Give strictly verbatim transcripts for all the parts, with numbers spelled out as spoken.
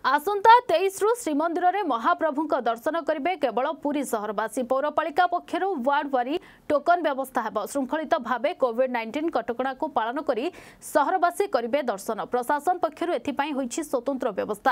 आसंता तेईस रु श्रीमंदिर में महाप्रभु दर्शन करेंगे केवल पुरी सहरवासी। पौरपालिका पक्षर वार्ड वारी टोकन व्यवस्था है। श्रृंखलित भाव कोविड नाइंटीन कटकणा को पालन कर सहरवासी करेंगे दर्शन। प्रशासन पक्षर एथि स्वतंत्र व्यवस्था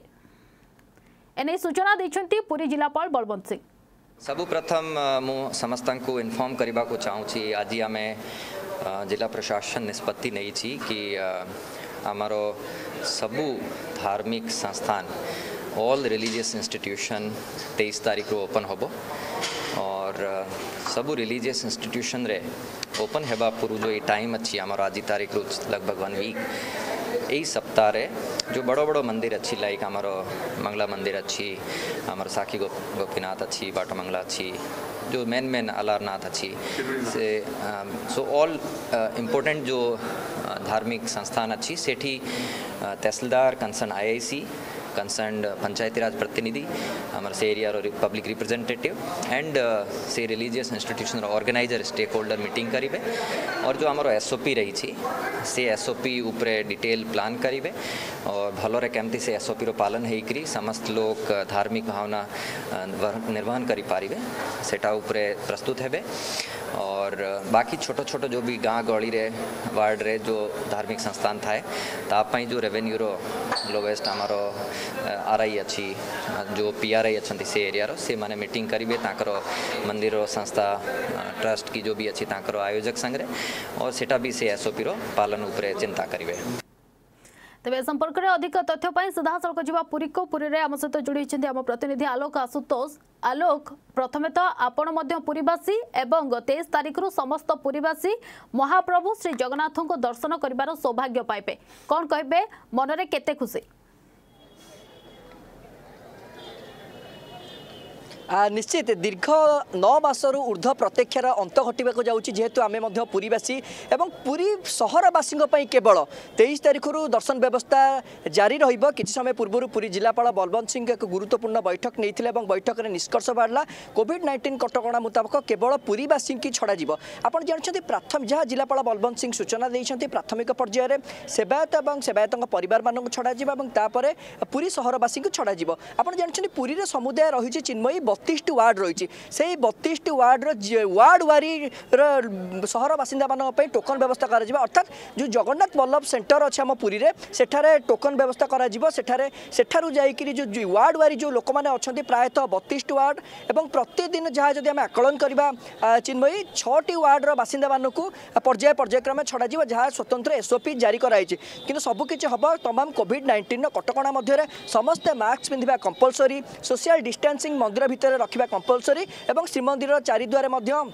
एने सूचना देछंती पुरी जिलापाल बलवंत सिंह। सबु प्रथम मु समस्त को इन्फॉर्म करने को चाहूँगी आज आम जिला प्रशासन निष्पत्ति नहीं छी कि आमर सबू धार्मिक संस्थान ऑल रिलीजियस इंस्टीट्यूशन तेईस तारीख रो ओपन होबो और सबू रिलीजियस इंस्टीट्यूशन रे ओपन हेबा पूर्व जो ये टाइम अच्छी आमर आज तारीख रो लगभग वन वीक यही सप्ताह रे जो बड़ो बड़ो मंदिर अच्छी लाइक आमर मंगला मंदिर अच्छी आमर साखी गो, गोपीनाथ अच्छी बाटमंगला अच्छी जो मेन मेन अलारनाथ अच्छी से सो ऑल इम्पोर्टेंट जो धार्मिक संस्थान अच्छी सेठी तहसीलदार concern IIC concern Panchayati Raj प्रतिनिधि आमर से एरिया पब्लिक रिप्रेजेंटेटिव एंड से religious institution organiser stake holder meeting करेंगे और जो आमर एसओपी रही से एसओपी उपरे डिटेल प्लान करेंगे और भलरे केमती से एसओपी रो पालन होकर समस्त लोग धार्मिक भावना निर्वहन करि पारिबे सेटा उपरे प्रस्तुत हेबे और बाकी छोटो छोटो जो भी गाँ गली रे वार्ड रे जो धार्मिक संस्थान थाए तापाई जो रेवेन्यू रो लोवेस्ट आमर आर आई अच्छी जो पी आर आई अच्छा से एरिया रो से माने मीटिंग करेंगे ताकर मंदिर रो संस्था ट्रस्ट की जो भी अच्छी ताकर आयोजक संगे और सेटा भी से एसओपी रो पालन उपरे चिंता करेंगे। तेज संपर्क में अधिक तथ्य सीधा सड़क जा पुरी को पुरी में आम सहित जोड़ी आम प्रतिनिधि आलोक आशुतोष। आलोक प्रथमे तो आपण मध्य पुरीवासी एवं तेईस तारीख रु समस्त पुरीवासी महाप्रभु श्री जगन्नाथ को दर्शन कर सौभाग्य पाइबे कौन कहे मनरे केते खुशी? निश्चित दीर्घ नौ मासरू ऊर्ध्व प्रत्यक्षर अंत घटवाक जाऊँगी जेहेतु आम पुरीवासी एवं पुरी सहरवासी केवल तेईस तारीख रु दर्शन व्यवस्था जारी रहिबो। किछि समय पूर्व पुरी जिलापाल बलवंत सिंह एक गुरुत्वपूर्ण बैठक नहीं बैठक में निष्कर्ष बाहरला कोविड नाइंटीन कटकणा मुताबक केवल पुरीवासी की छड़ा जीव। आप जानते प्राथमिक जहाँ जिलापाल बलवंत सिंह सूचना देते प्राथमिक पर्यायर सेवायत और सेवायत परिवार मान छड़ा जीपर पुरी सहरवासी को छड़ा जीव। आप जानते पुरी में समुदाय रही चिन्मयी बत्तीस वार्ड रही से बत्तीस वार्ड वार्ड वारी सहर बासिंदा मान टोकन व्यवस्था कर अर्थात जो जगन्नाथ बल्लभ सेंटर अच्छे आम पुरी में सेठारे टोकन व्यवस्था कर सेठारू जाइए जो वार्ड वारी जो लोक मैंने अच्छा प्रायतः बत्तीस वार्ड और प्रतिदिन जहाँ जब आम आकलन करवा चिन्मयी छटी वार्डर बासिंदा मानक पर्याय पर्यायक्रमे छड़ा जहाँ स्वतंत्र एसओपी जारी कराई कि सबकि हम तमाम कोविड नाइंटीन कटकणा मध्य समस्ते मास्क पिंधा कंपलसरी सोशल डिस्टेंसिंग मंदिर भितर रखा कंपलसरी एवं श्रीमंदिर चारिद्वारे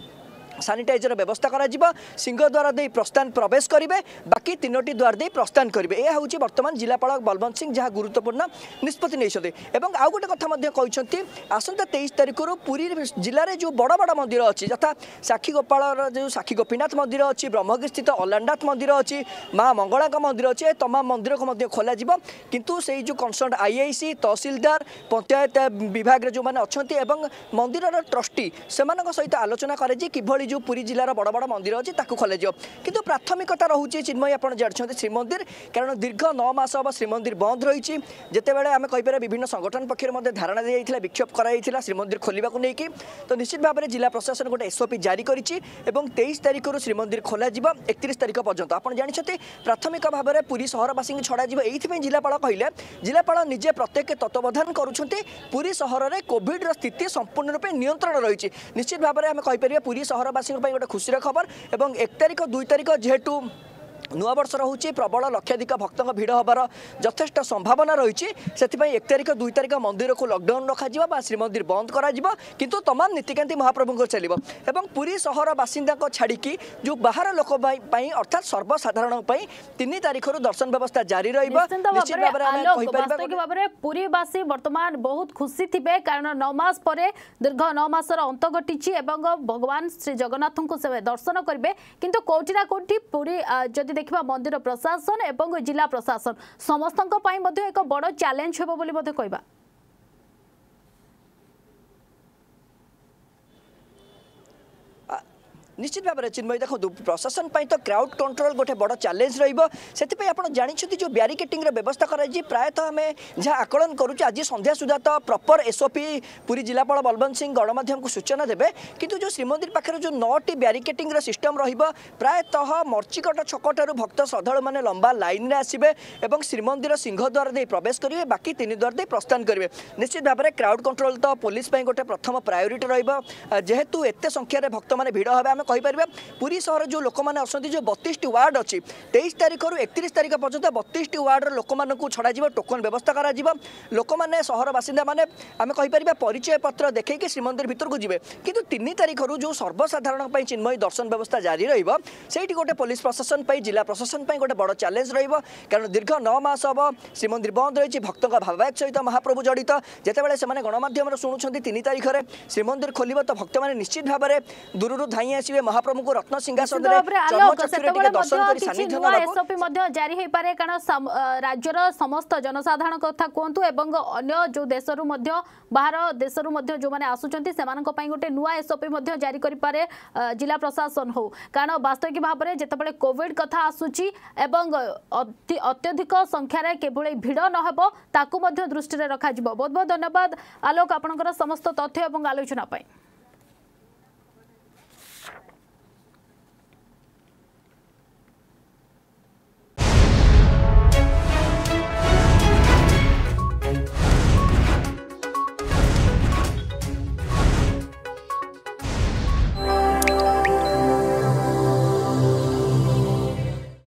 सानिटाइजर व्यवस्था करा जीवा सिंह द्वार दे प्रस्थान प्रवेश करेंगे बाकी तीनोटी द्वार दे प्रस्थान करेंगे। यह हूँ बर्तमान जिलापाल बलवंत सिंह जहाँ गुरुत्वपूर्ण निष्पत्ति नहीं आउ गोटे कथा आसंता तेईस तारीख रु पुरी जिले में जो बड़ बड़ मंदिर अच्छी यथा साखी गोपाल जो साखी गोपीनाथ मंदिर अच्छी ब्रह्मगिरी स्थित अलारनाथ मंदिर अच्छी माँ मंगला मंदिर अच्छे तमाम मंदिर को खोल किंतु से जो कंसर्न आईआईसी तहसीलदार पंचायत विभाग जो मैंने अच्छा मंदिर ट्रस्टी से सहित आलोचना करे कि जो पुरी जिलार बड़ बड़ मंदिर अच्छी खोल किंतु प्राथमिकता रोचे चिन्मयी आप जानते श्रीमंदिर कारण दीर्घ नौ मास हम श्रीमंदिर बंद रही जितेबाला आम कहीपर विभिन्न संगठन पक्ष धारणा दी विक्षोभ कर श्रीमंदिर खोलने को लेकिन तो निश्चित भाव में जिला प्रशासन गोटे एसओपी जारी कर तेईस तारीख रु श्रीमंदिर खोल एकतीस तारीख पर्यंत आप जानते प्राथमिक भाव में पुरी सहरवासी छड़ा ये जिलापाल कहले जिलापाल निजे प्रत्येक तत्वावधान करुँच सहर में कोविड स्थिति संपूर्ण रूप नियंत्रण रही निश्चित भाव में आम कहीपर पुरी सहरवासी गोटे खुशी खबर और एक तारीख दुई तारीख जेहेतु नुआ वर्ष रोचे प्रबल लक्षाधिक भक्तों भिड़ हबार यथेष्ट संभावना रही से एक तारीख दुई तारीख मंदिर को लॉकडाउन रखा श्रीमंदिर बंद करा किंतु तमाम नीतिकांति महाप्रभु चलो और पुरी सहर बासिंदा छाड़ी जो बाहर लोक अर्थात सर्वसाधारण तीन तारीख दर्शन व्यवस्था जारी पुरीवासी बर्तमान बहुत खुशी थे कारण नौ मास पर दीर्घ नौ मासर अंत घटी भगवान श्री जगन्नाथ को से दर्शन करेंगे किंतु कोठी ना कोठी पुरी जदि देखा मंदिर प्रशासन एवं जिला प्रशासन समस्त एक बड़ चैलेंज हेबो बोली मते कहबा। निश्चित भाव में चिन्मयी देखो प्रशासन तो क्राउड कंट्रोल गोटे बड़ चैलेंज रही आप जानते जो ब्यारिकेटिंग व्यवस्था कराई प्रायतः आम जहाँ आकलन करुचे आज संध्या सुधा तो प्रॉपर एसओपी पूरी जिलापाल बलवंत सिंह गणमाध्यम को सूचना देवे किंतु जो श्रीमंदिर पाखे जो नौटी ब्यारिकेटिंग सिस्टम प्रायतः मर्चिकट छकटारू भक्त श्रद्धालु मैंने लंबा लाइन में आसवे और श्रीमंदिर सिंहद्वार दे प्रवेश करेंगे बाकी तीन द्वार दे प्रस्थान करेंगे निश्चित भाव में क्राउड कंट्रोल तो पुलिस गोटे प्रथम प्रायोरीटी रहेतु एत संख्यार भक्त मैंने भिड़ हे कहीपर पुरी सहर जो लोक मैंने अच्छा जो बतीस वार्ड अच्छी तेईस तारीख रु एकतीस तारीख पर्यटन बतीस वार्ड लोक मानक छड़ा टोकन व्यवस्था करा लोक मैंने सहर बासिंदा मैंने आम कहीपर परिचय पत्र देखिए श्रीमंदिर भितर को जी कितु तीन तारीख रु जो सर्वसाधारण चिन्मयी दर्शन व्यवस्था जारी रही गोटे पुलिस प्रशासन जिला प्रशासन गोटे बड़ चैलेंज कारण दीर्घ नौ मास हम श्रीमंदिर बंद रही भक्तों भावायत सहित महाप्रभु जड़ित जितेबाला से गणमाध्यम शुणुंट तीन तारीख में श्रीमंदिर खोल तो भक्त मैंने निश्चित भाव में दूर धाई आसवे महाप्रभु को रत्न सिंहासन जारी हो पारे कारण राज्यर समस्त जनसाधारण कथा कहतु एवं अन्य जो देश बाहर देश जो मैंने आसुंच से गोटे नुआ एसओपी जारी करे जिला प्रशासन हो कारण वास्तविक भाव में जितेबाला कोविड कथा आसूची एवं अत्यधिक संख्यार केवल भिड़ नहब ताकू दृष्टि रखा बहुत बहुत धन्यवाद आलोक आपंकर समस्त तथ्य और आलोचना।